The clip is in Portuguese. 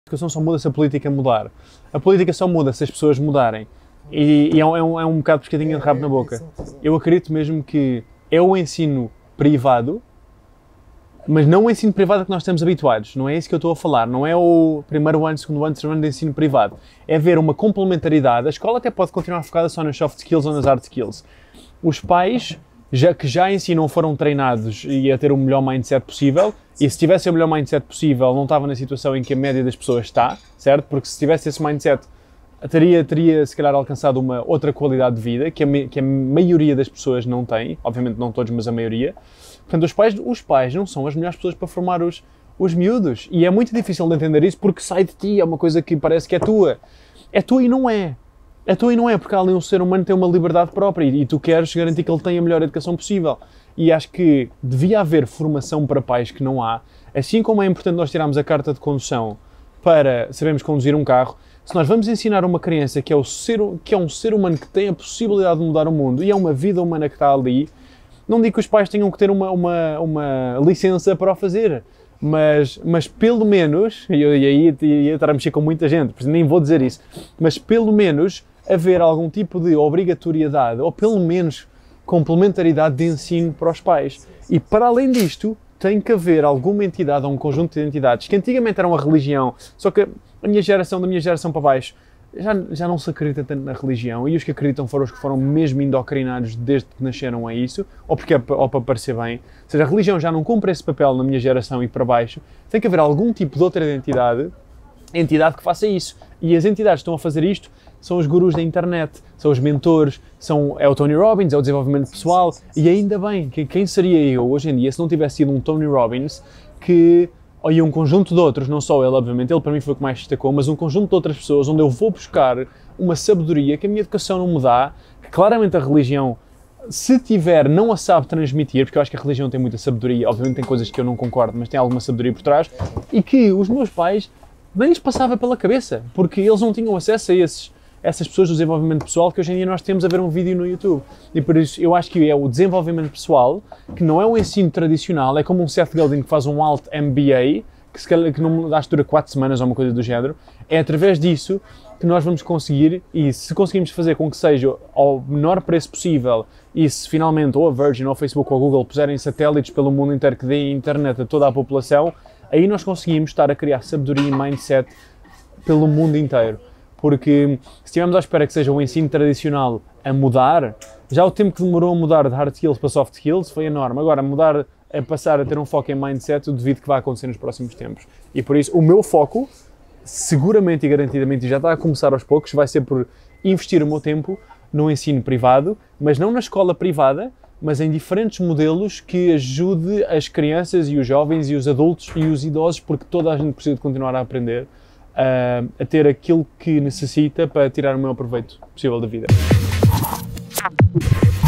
educação só muda se a política mudar. A política só muda se as pessoas mudarem. E é um bocado pescadinho de rabo na boca. Eu acredito mesmo que é o ensino privado, mas não o ensino privado a que nós estamos habituados. Não é isso que eu estou a falar. Não é o primeiro ano, segundo ano, terceiro ano de ensino privado. É ver uma complementaridade. A escola até pode continuar focada só nas soft skills ou nas hard skills. Os pais, que já em si não foram treinados e a ter o melhor mindset possível, e se tivesse o melhor mindset possível, não estava na situação em que a média das pessoas está, certo? Porque se tivesse esse mindset, teria se calhar alcançado uma outra qualidade de vida que a maioria das pessoas não tem, obviamente não todos, mas a maioria. Portanto, os pais não são as melhores pessoas para formar os miúdos, e é muito difícil de entender isso porque sai de ti, é uma coisa que parece que é tua. É tua e não é. É tua e não é, porque ali um ser humano tem uma liberdade própria e tu queres garantir que ele tenha a melhor educação possível. E acho que devia haver formação para pais que não há, assim como é importante nós tirarmos a carta de condução para sabermos conduzir um carro. Se nós vamos ensinar uma criança que é um ser humano que tem a possibilidade de mudar o mundo e é uma vida humana que está ali, não digo que os pais tenham que ter uma licença para o fazer, mas pelo menos, e aí ia estar a mexer com muita gente, nem vou dizer isso, mas pelo menos haver algum tipo de obrigatoriedade ou pelo menos complementaridade de ensino para os pais. E para além disto, tem que haver alguma entidade ou um conjunto de entidades que antigamente eram a religião, só que da minha geração para baixo, já não se acredita tanto na religião, e os que acreditam foram os que foram mesmo indoctrinados desde que nasceram a isso, ou para parecer bem. Ou seja, a religião já não cumpre esse papel na minha geração e para baixo. Tem que haver algum tipo de outra entidade que faça isso. E as entidades que estão a fazer isto são os gurus da internet, são os mentores, é o Tony Robbins, é o desenvolvimento pessoal, e ainda bem, quem seria eu hoje em dia se não tivesse sido um Tony Robbins e um conjunto de outros, não só ele, obviamente, ele para mim foi o que mais destacou, mas um conjunto de outras pessoas onde eu vou buscar uma sabedoria que a minha educação não me dá, que claramente a religião, se tiver, não a sabe transmitir, porque eu acho que a religião tem muita sabedoria, obviamente tem coisas que eu não concordo, mas tem alguma sabedoria por trás, e que os meus pais nem lhes passava pela cabeça, porque eles não tinham acesso a essas pessoas do desenvolvimento pessoal que hoje em dia nós temos a ver um vídeo no YouTube. E por isso eu acho que é o desenvolvimento pessoal, que não é um ensino tradicional, é como um Seth Godin que faz um Alt MBA, que não acho que dura 4 semanas ou uma coisa do género. É através disso que nós vamos conseguir, e se conseguirmos fazer com que seja ao menor preço possível, e se finalmente ou a Virgin, ou a Facebook, ou a Google puserem satélites pelo mundo inteiro que deem internet a toda a população, aí nós conseguimos estar a criar sabedoria e mindset pelo mundo inteiro. Porque se estivermos à espera que seja o ensino tradicional a mudar, já o tempo que demorou a mudar de hard skills para soft skills foi enorme. Agora, passar a ter um foco em mindset, eu devido que vai acontecer nos próximos tempos. E por isso, o meu foco, seguramente e garantidamente, e já está a começar aos poucos, vai ser por investir o meu tempo no ensino privado, mas não na escola privada, mas em diferentes modelos que ajude as crianças e os jovens e os adultos e os idosos, porque toda a gente precisa de continuar a aprender, a ter aquilo que necessita para tirar o maior proveito possível da vida.